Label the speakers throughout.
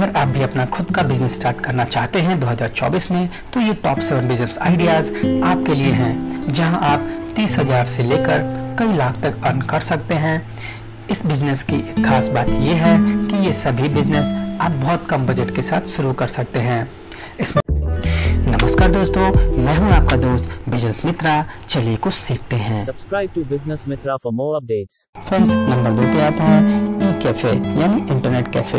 Speaker 1: अगर आप भी अपना खुद का बिजनेस स्टार्ट करना चाहते हैं 2024 में, तो ये टॉप 7 बिजनेस आइडियाज आपके लिए हैं, जहां आप 30,000 से लेकर कई लाख तक अर्न कर सकते हैं। इस बिजनेस की एक खास बात यह है कि ये सभी बिजनेस आप बहुत कम बजट के साथ शुरू कर सकते हैं। नमस्कार दोस्तों, मैं हूं आपका दोस्त बिजनेस मित्रा। चलिए कुछ सीखते हैं।
Speaker 2: Subscribe to business Mitra for more updates.
Speaker 1: Friends, number 2 पे आता है ई कैफे यानी internet cafe.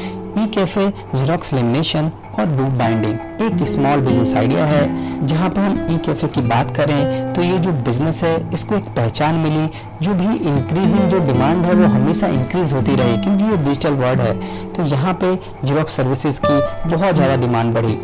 Speaker 1: E cafe xerox lamination और बुक बाइंडिंग एक स्मॉल बिजनेस आइडिया है। जहां पर हम ई कैफे की बात करें तो ये जो बिजनेस है इसको एक पहचान मिली, जो भी इंक्रीजिंग जो डिमांड है वो हमेशा इंक्रीज होती रही, क्योंकि ये डिजिटल वर्ल्ड है। तो यहाँ पे जेरॉक्स सर्विसेज की बहुत ज़्यादा डिमांड बढ़ी।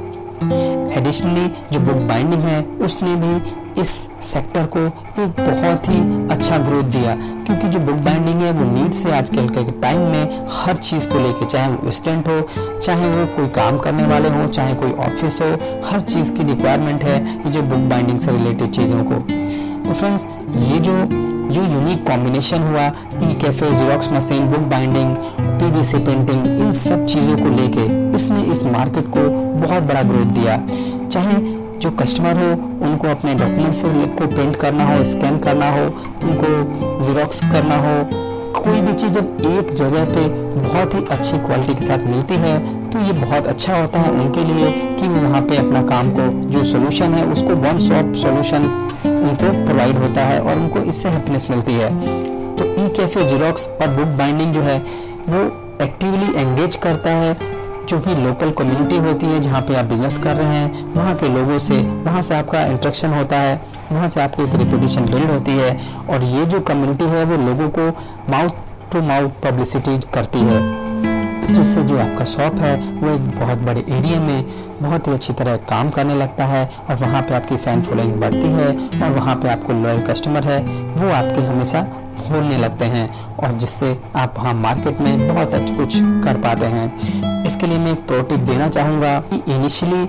Speaker 1: एडिशनली जो बुक बाइंडिंग है उसने भी इस सेक्टर को एक बहुत ही अच्छा ग्रोथ दिया, क्योंकि जो बुक बाइंडिंग है वो नीड से आजकल के टाइम में हर चीज़ को लेके, चाहे वो स्टूडेंट हो, चाहे वो कोई काम करने वाले हो, चाहे कोई ऑफिस हो, हर चीज़ की रिक्वायरमेंट है ये जो बुक बाइंडिंग से रिलेटेड चीज़ों को। तो फ्रेंड्स, ये जो यूनिक कॉम्बिनेशन हुआ e cafe, xerox machine, book binding, PVC painting, इन सब चीज़ों को लेके इसने इस मार्केट को बहुत बड़ा ग्रोथ दिया। चाहे जो कस्टमर हो उनको अपने डॉक्यूमेंट्स को प्रिंट करना हो, स्कैन करना हो, उनको जेरॉक्स करना हो, कोई भी चीज़ जब एक जगह पे बहुत ही अच्छी क्वालिटी के साथ मिलती है तो ये बहुत अच्छा होता है उनके लिए कि वो वहाँ पे अपना काम को, जो सोल्यूशन है उसको वन स्टॉप सोल्यूशन उनको प्रोवाइड होता है और उनको इससे हैप्पीनेस मिलती है। तो ई कैफे, जेरॉक्स और बुक बाइंडिंग जो है वो एक्टिवली एंगेज करता है जो भी लोकल कम्युनिटी होती है जहाँ पे आप बिजनेस कर रहे हैं, वहाँ के लोगों से, वहाँ से आपका इंटरेक्शन होता है, वहाँ से आपकी एक रेपुटेशन बिल्ड होती है और ये जो कम्युनिटी है वो लोगों को माउथ टू माउथ पब्लिसिटी करती है, जिससे जो आपका शॉप है वो एक बहुत बड़े एरिया में बहुत ही अच्छी तरह काम करने लगता है और वहाँ पे आपकी फैन फॉलोइंग बढ़ती है और वहाँ पे आपको लॉयल कस्टमर है वो आपके हमेशा बोलने लगते हैं और जिससे आप वहाँ मार्केट में बहुत अच्छा कुछ कर पाते हैं। इसके लिए मैं एक प्रो टिप देना चाहूँगा कि इनिशियली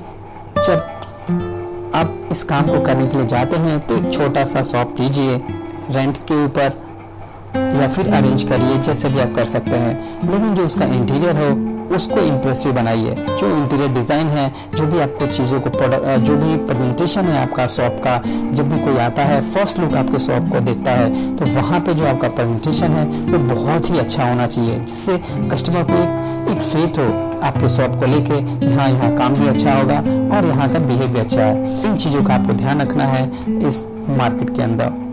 Speaker 1: जब आप इस काम को करने के लिए जाते हैं तो एक छोटा सा शॉप लीजिए रेंट के ऊपर या फिर अरेंज करिए, जैसे भी आप कर सकते हैं, लेकिन जो उसका इंटीरियर हो उसको इम्प्रेसिव बनाइए। जो इंटीरियर डिज़ाइन है, जो भी आपको चीज़ों को जो भी प्रेजेंटेशन है आपका शॉप का, जब भी कोई आता है फर्स्ट लुक आपके शॉप को देखता है तो वहाँ पे जो आपका प्रेजेंटेशन है वो बहुत ही अच्छा होना चाहिए, जिससे कस्टमर को एक फेथ हो आपके शॉप को लेके, यहाँ काम भी अच्छा होगा और यहाँ का बिहेव भी अच्छा है। इन चीज़ों का आपको ध्यान रखना है इस मार्केट के अंदर।